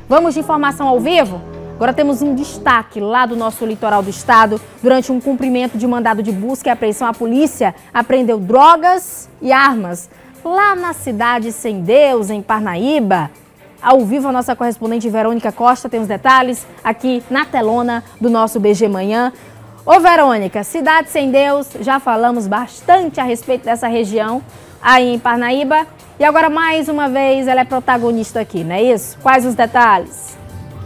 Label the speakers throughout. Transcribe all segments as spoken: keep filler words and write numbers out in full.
Speaker 1: Vamos de informação ao vivo? Agora temos um destaque lá do nosso litoral do estado. Durante um cumprimento de mandado de busca e apreensão, a polícia apreendeu drogas e armas lá na cidade Sem Deus, em Parnaíba. Ao vivo, a nossa correspondente Verônica Costa tem os detalhes aqui na telona do nosso B G Manhã. Ô Verônica, cidade Sem Deus, já falamos bastante a respeito dessa região aí em Parnaíba. E agora, mais uma vez, ela é protagonista aqui, não é isso? Quais os detalhes?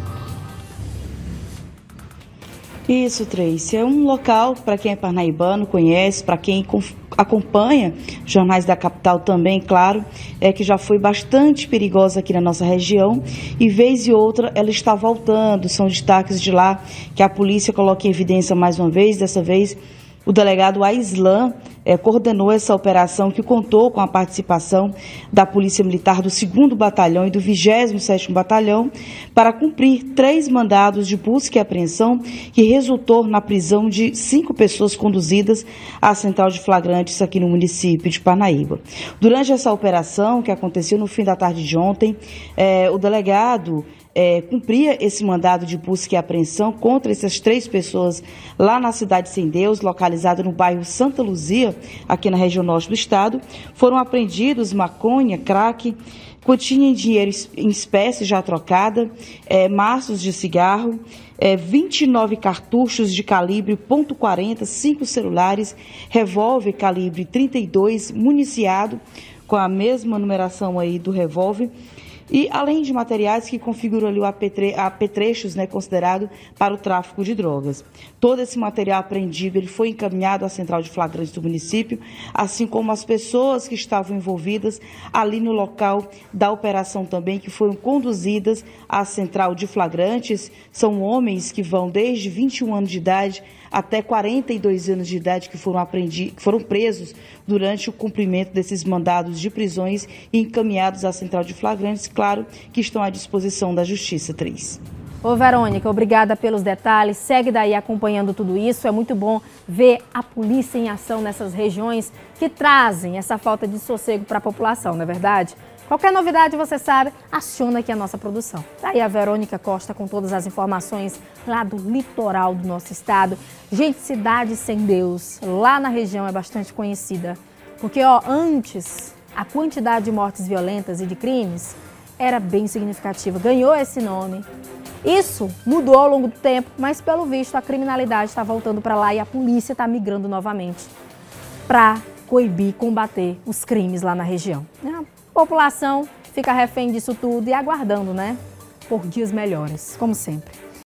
Speaker 2: Isso, Tracy. É um local, para quem é parnaibano, conhece, para quem acompanha jornais da capital também, claro, é que já foi bastante perigosa aqui na nossa região e, vez e outra, ela está voltando. São destaques de lá que a polícia coloca em evidência mais uma vez. Dessa vez, o delegado Aislan eh, coordenou essa operação que contou com a participação da Polícia Militar do segundo Batalhão e do vigésimo sétimo Batalhão para cumprir três mandados de busca e apreensão que resultou na prisão de cinco pessoas conduzidas à central de flagrantes aqui no município de Parnaíba. Durante essa operação, que aconteceu no fim da tarde de ontem, eh, o delegado É, cumpria esse mandado de busca e apreensão contra essas três pessoas lá na cidade Sem Deus, localizada no bairro Santa Luzia, aqui na região norte do estado. Foram apreendidos maconha, crack, quantia em dinheiro em espécie já trocada, é, maços de cigarro, é, vinte e nove cartuchos de calibre ponto quarenta, cinco celulares, revólver calibre trinta e dois, municiado com a mesma numeração aí do revólver. E além de materiais que configuram ali o apetre, apetrechos, né, considerado para o tráfico de drogas. Todo esse material apreendido ele foi encaminhado à central de flagrantes do município, assim como as pessoas que estavam envolvidas ali no local da operação também, que foram conduzidas à central de flagrantes. São homens que vão desde vinte e um anos de idade até quarenta e dois anos de idade, que foram, aprendi, que foram presos durante o cumprimento desses mandados de prisões e encaminhados à central de flagrantes, claro, que estão à disposição da Justiça, Tris.
Speaker 1: Ô Verônica, obrigada pelos detalhes. Segue daí acompanhando tudo isso. É muito bom ver a polícia em ação nessas regiões que trazem essa falta de sossego para a população, não é verdade? Qualquer novidade, você sabe, aciona aqui a nossa produção. Daí a Verônica Costa com todas as informações lá do litoral do nosso estado. Gente, cidade Sem Deus, lá na região é bastante conhecida. Porque, ó, antes, a quantidade de mortes violentas e de crimes era bem significativa. Ganhou esse nome. Isso mudou ao longo do tempo, mas pelo visto a criminalidade está voltando para lá e a polícia está migrando novamente para coibir, combater os crimes lá na região. A população fica refém disso tudo e aguardando, né, por dias melhores, como sempre.